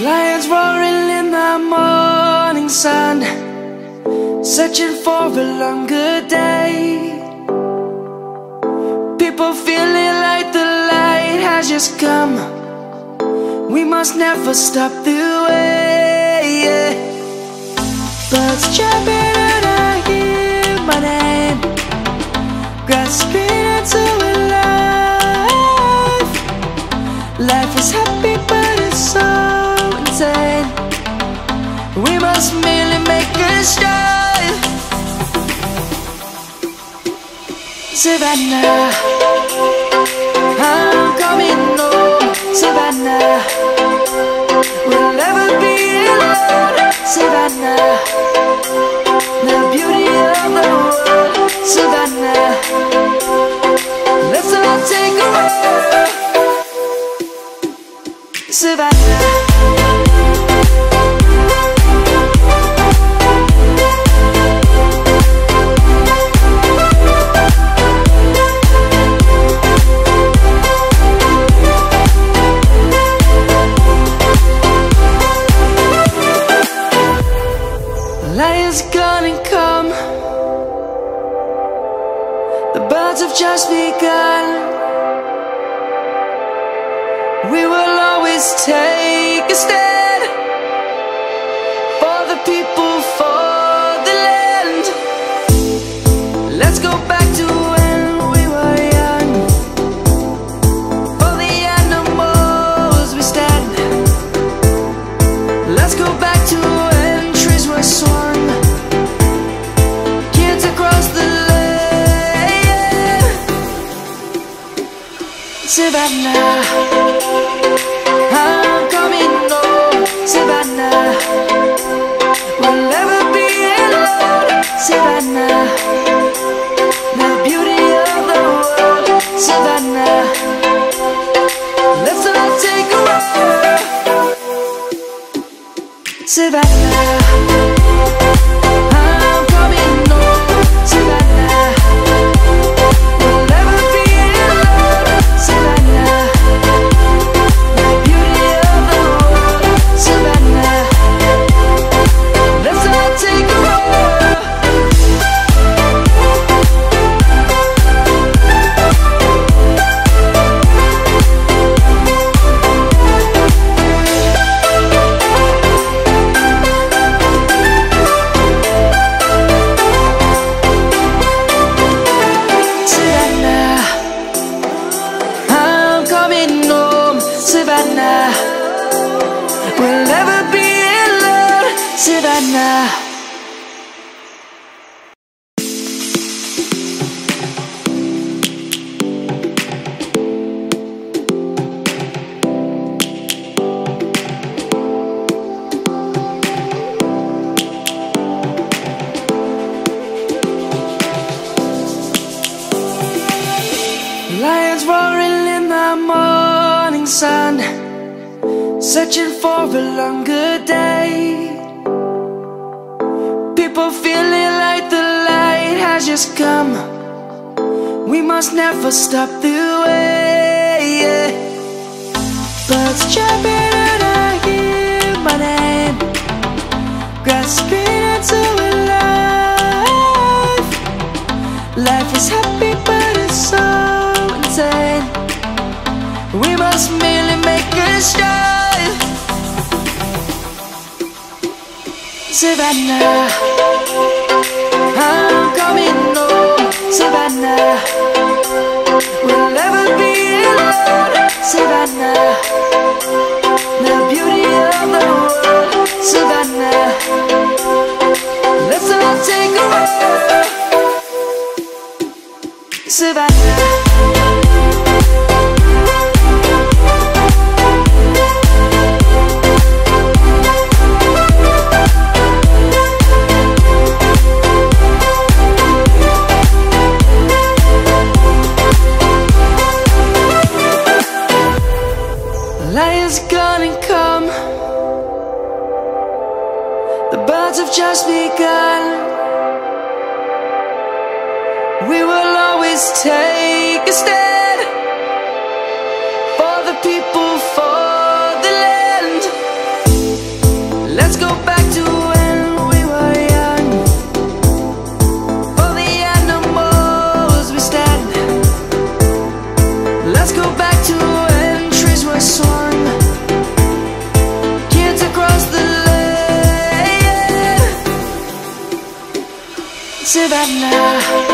Lions roaring in the morning sun, searching for a longer day. People feeling like the light has just come. We must never stop the way. Birds chirping and I hear my name, grasping into a life. Life is happy but it's so insane. We must merely make a start. Savannah, I'm coming home. Savannah, we'll never be alone. Savannah, the beauty of the world. Savannah, let's all take a walk. Savannah, lion's gonna come. The birds have just begun. We will always take a stand for the people, for the land. Let's go back to when we were young. For the animals we stand. Let's go back to when trees were swung, kids across the land. Savannah, I'm coming home. Savannah, we'll never be alone. Savannah, the beauty of the world. Savannah, let's all take a walk. Savannah, I'm coming home. Savannah, we'll never be alone. Savannah, the beauty of the world. Savannah, let's all take a walk. Savannah, I'm coming home. Savannah, we'll never be alone. Savannah. Lions roaring in the morning sun, searching for a longer day. People feeling like the light has just come. We must never stop the way. Birds chirping and I hear my name, grasping into a life. Life is happy but it's so insane. We must merely make a start. Savannah, I'm coming home. Savannah, we'll never be alone. Savannah, the beauty of the world. Savannah, let's all take a walk. Savannah, lion's gonna come. The birds have just begun. We will always take a stand for the people, for the land. Savannah.